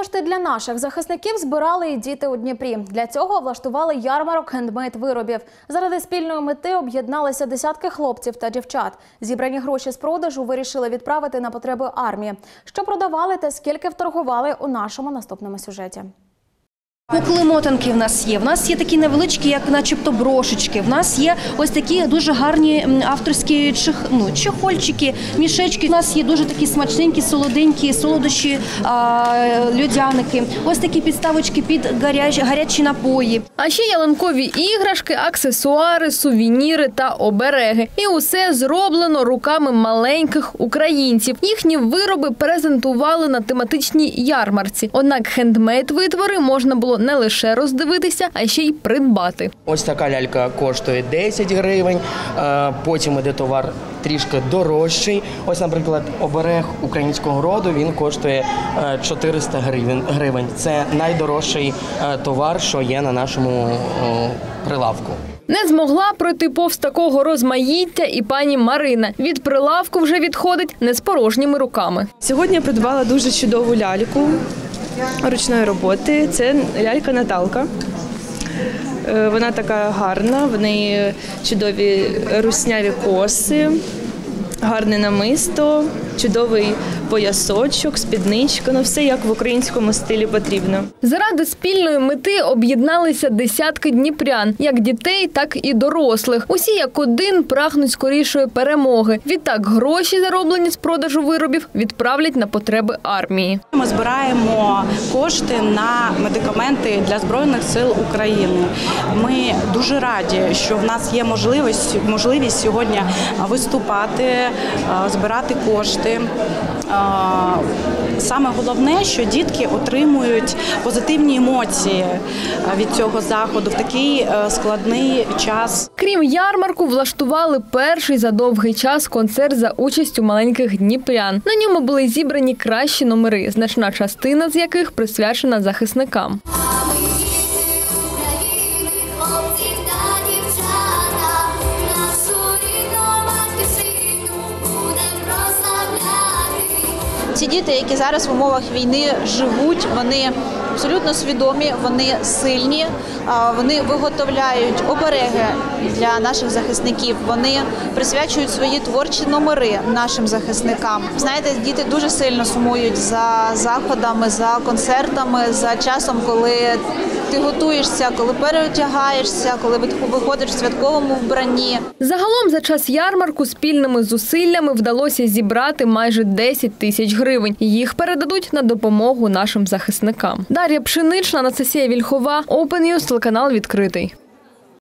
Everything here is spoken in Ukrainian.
Кошти для наших захисників збирали і діти у Дніпрі. Для цього влаштували ярмарок хендмейд-виробів. Заради спільної мети об'єдналися десятки хлопців та дівчат. Зібрані гроші з продажу вирішили відправити на потреби армії. Що продавали та скільки вторгували у нашому наступному сюжеті. Кукли-мотанки в нас є. В нас є такі невеличкі, як начебто брошечки. В нас є ось такі дуже гарні авторські чехольчики, мішечки. У нас є дуже такі смачненькі, солоденькі, солодощі, льодяники. Ось такі підставочки під гарячі напої. А ще ялинкові іграшки, аксесуари, сувеніри та обереги. І усе зроблено руками маленьких українців. Їхні вироби презентували на тематичній ярмарці. Однак хендмейд-витвори можна було не лише роздивитися, а ще й придбати. Ось така лялька коштує 10 гривень, потім іде товар трішки дорожчий. Ось, наприклад, оберег українського роду, він коштує 400 гривень. Це найдорожчий товар, що є на нашому прилавку. Не змогла пройти повз такого розмаїття і пані Марина. Від прилавку вже відходить не з порожніми руками. Сьогодні я придбала дуже чудову ляльку ручної роботи. Це лялька Наталка. Вона така гарна, в неї чудові русняві коси, гарне намисто, чудовий поясочок, спідничка, все як в українському стилі потрібно. Заради спільної мети об'єдналися десятки дніпрян, як дітей, так і дорослих. Усі як один прагнуть скорішої перемоги. Відтак гроші, зароблені з продажу виробів, відправлять на потреби армії. Ми збираємо кошти на медикаменти для Збройних сил України. Ми дуже раді, що в нас є можливість сьогодні виступати, збирати кошти. Саме головне, що дітки отримують позитивні емоції від цього заходу в такий складний час. Крім ярмарку, влаштували перший за довгий час концерт за участю маленьких дніпрян. На ньому були зібрані кращі номери, значна частина з яких присвячена захисникам. Ці діти, які зараз в умовах війни живуть, вони абсолютно свідомі, вони сильні, вони виготовляють обереги для наших захисників, вони присвячують свої творчі номери нашим захисникам. Знаєте, діти дуже сильно сумують за заходами, за концертами, за часом, коли ти готуєшся, коли переодягаєшся, коли виходиш в святковому вбранні. Загалом за час ярмарку спільними зусиллями вдалося зібрати майже 10 тисяч гривень. Їх передадуть на допомогу нашим захисникам. Дар'я Пшенична, Анастасія Вільхова, Open News, телеканал «Відкритий».